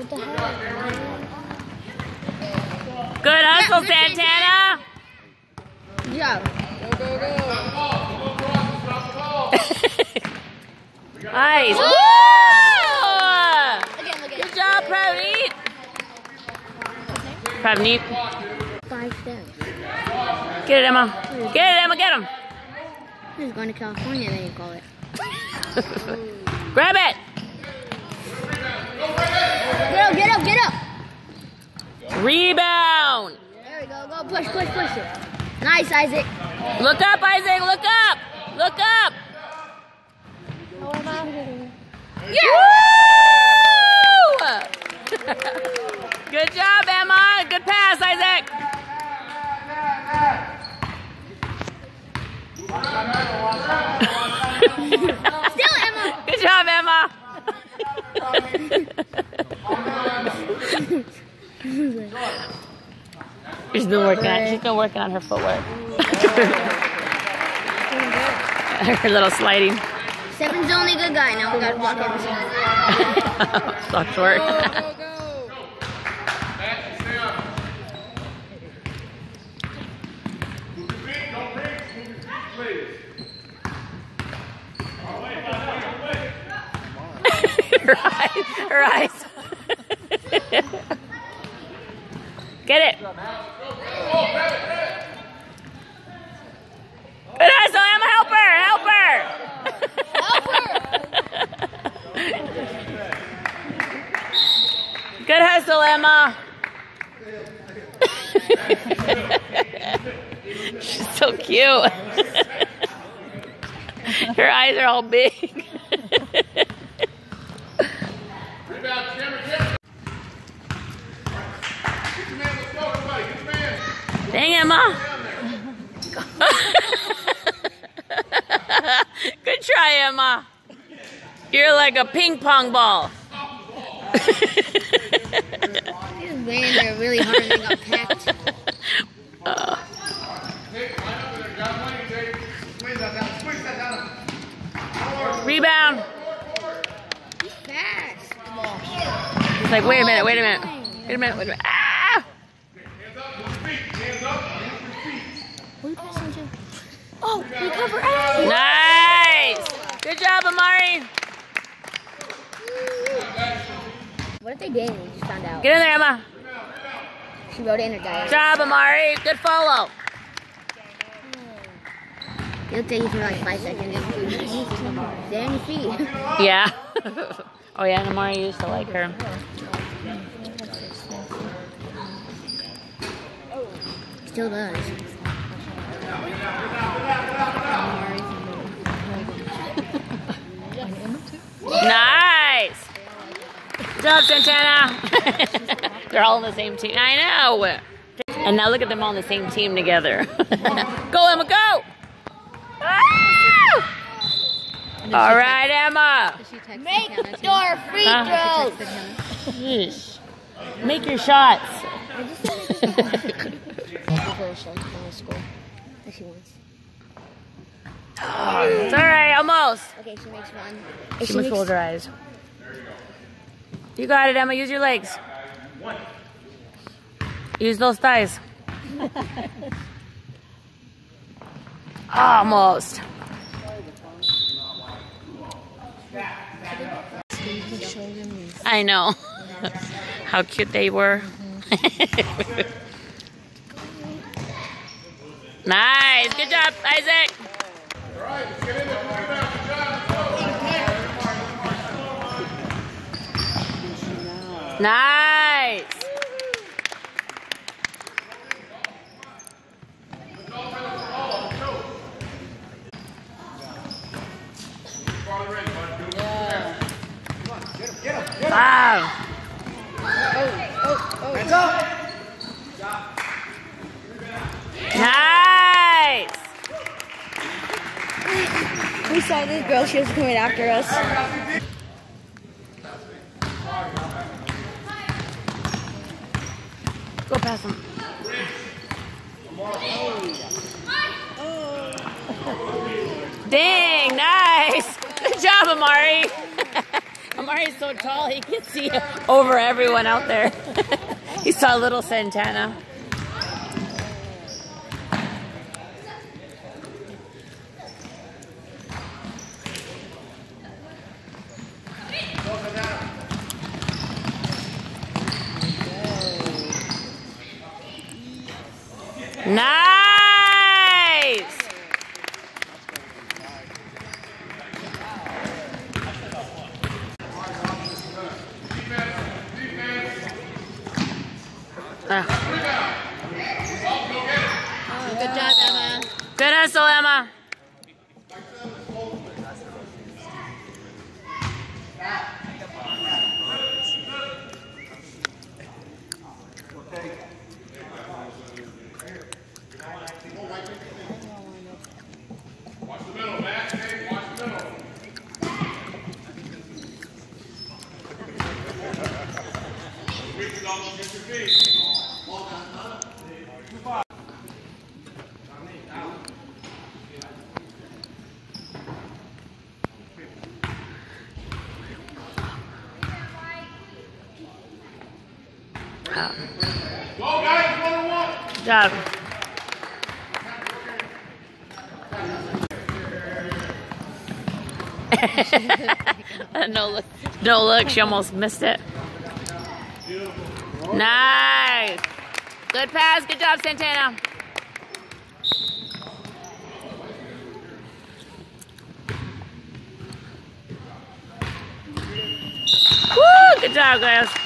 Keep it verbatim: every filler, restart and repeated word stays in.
What the heck? Good hustle, Santana. Good job. Go, go, go. Nice. Woo! Again, look at Good job, Pravneet. Pravneet. Five steps. Get it, Emma. Get it, Emma. Get him. He's going to California, then you call it. Grab it. Get up, get up, get up. Rebound. There we go. Go push, push, push it. Nice, Isaac. Look up, Isaac. Look up. Look up. Yeah. Woo! Good job, Emma. Good pass, Isaac. Still Emma. Good job, Emma. She's been working on. She's been working on her footwork. Her little sliding. Seven's the only good guy. Now we gotta block him. Stop short. Go, go, go. Her eyes. Her eyes. Get it. Good hustle, Emma. Help her. Help her. Help her. Good hustle, Emma. She's so cute. Her eyes are all big. Dang, Emma. Good try, Emma. You're like a ping pong ball. He was landing there really hard and they got packed. Uh. Rebound. He's fast. He's like, wait a minute, wait a minute. Wait a minute, wait a minute. Ah! What are you passing to? Oh, recover. Ah! Nice. Good job, Amari. What if they didn't? We just found out. Get in there, Emma. She wrote it in her diary. Good job, Amari. Good follow. It'll take you for like five seconds. Stay on your feet. Yeah. Oh, yeah, and Amari used to like her. Still does. Nice. Good job, Santana. They're all on the same team. I know. And now look at them all on the same team together. Go, Emma, go. Ah! All right, Emma. Make your free Huh? throws. Yeesh. Make your shots. If she wants. Oh, it's all right, almost. Okay, she makes one. She, She must makes- hold her eyes. You got it, Emma. Use your legs. Use those thighs. Almost. I know. How cute they were. Nice. Good job, Isaac. Nice. Wow. Nice. We saw this girl, she was coming after us. Go past him. Dang, nice. Good job, Amari. Amari. Amari's so tall he can see over everyone out there. He saw little Santana. Nice! Uh. Oh, good job, Emma. Good hustle, Emma. Watch the middle, Matt. Hey, watch the middle. Reach it off, get your feet. Go, guys, one on one. Good job. no look, no look. She almost missed it. Nice. Good pass. Good job, Santana. Woo! Good job, guys.